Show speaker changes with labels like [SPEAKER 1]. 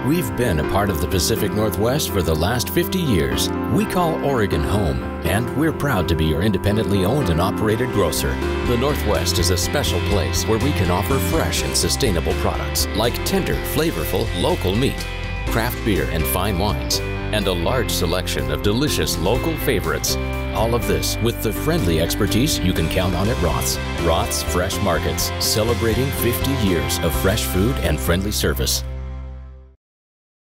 [SPEAKER 1] We've been a part of the Pacific Northwest for the last 50 years. We call Oregon home, and we're proud to be your independently owned and operated grocer. The Northwest is a special place where we can offer fresh and sustainable products like tender, flavorful, local meat, craft beer and fine wines, and a large selection of delicious local favorites. All of this with the friendly expertise you can count on at Roth's. Roth's Fresh Markets, celebrating 50 years of fresh food and friendly service.